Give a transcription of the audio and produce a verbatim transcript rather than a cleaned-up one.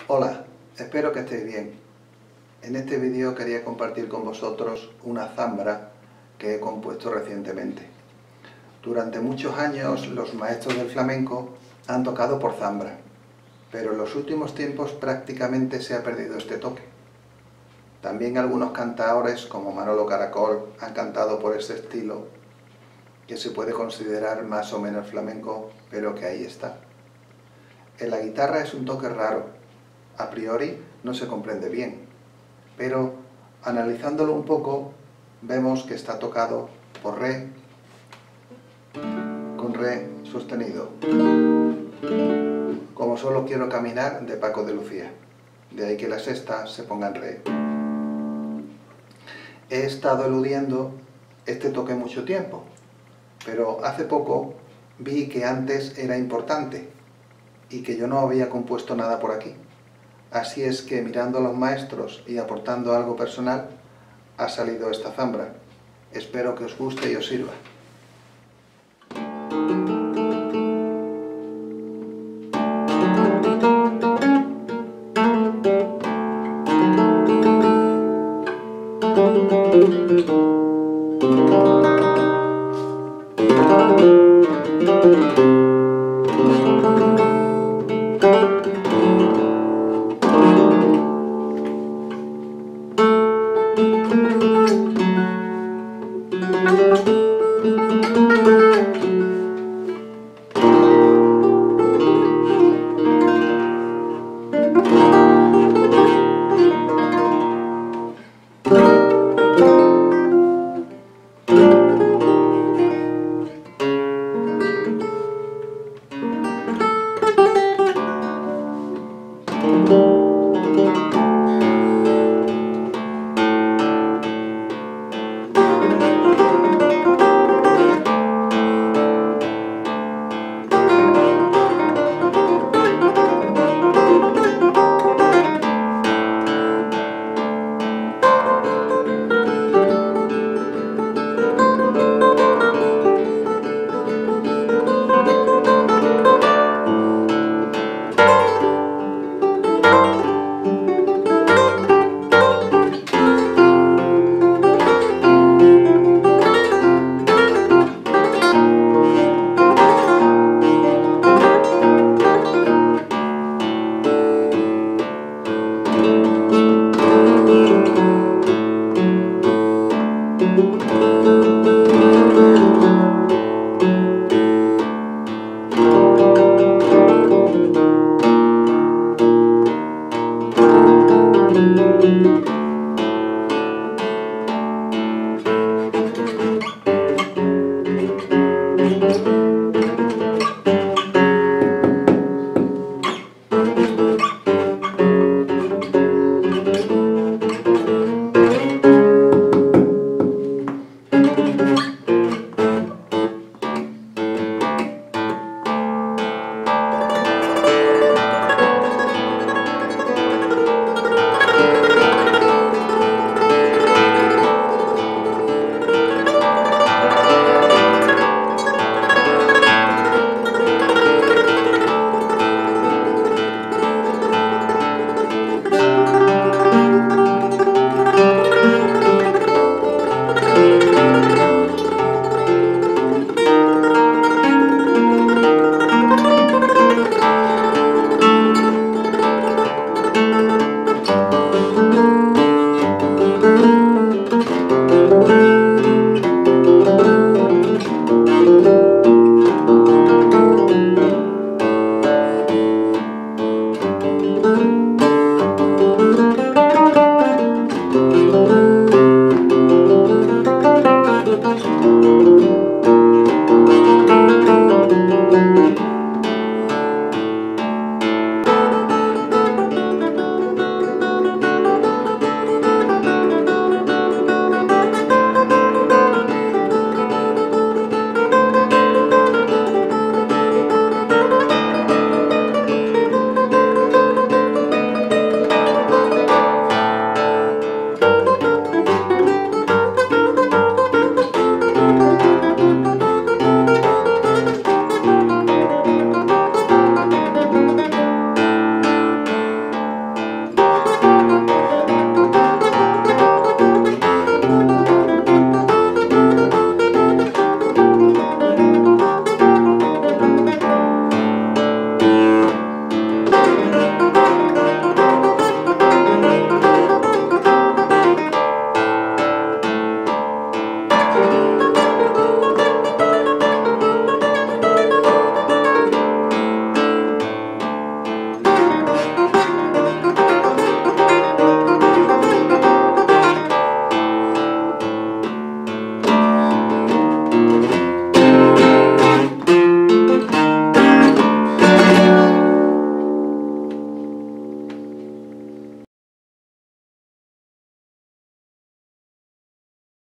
Hola, espero que estéis bien. En este vídeo quería compartir con vosotros una zambra que he compuesto recientemente. Durante muchos años los maestros del flamenco han tocado por zambra, pero en los últimos tiempos prácticamente se ha perdido este toque. También algunos cantaores como Manolo Caracol han cantado por este estilo, que se puede considerar más o menos flamenco, pero que ahí está. En la guitarra es un toque raro, a priori no se comprende bien, pero analizándolo un poco vemos que está tocado por re, con re sostenido, como Solo quiero caminar de Paco de Lucía, de ahí que la sexta se ponga en re. He estado eludiendo este toque mucho tiempo, pero hace poco vi que antes era importante y que yo no había compuesto nada por aquí. Así es que mirando a los maestros y aportando algo personal, ha salido esta zambra. Espero que os guste y os sirva. Thank you.